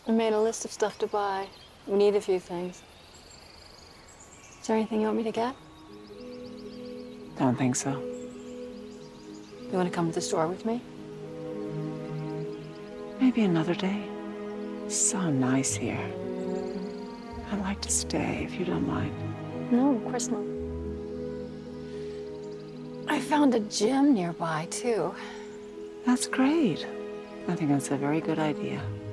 I made a list of stuff to buy. We need a few things. Is there anything you want me to get? Don't think so. You want to come to the store with me? Maybe another day. So nice here. I'd like to stay, if you don't mind. No, of course not. I found a gym nearby, too. That's great. I think that's a very good idea.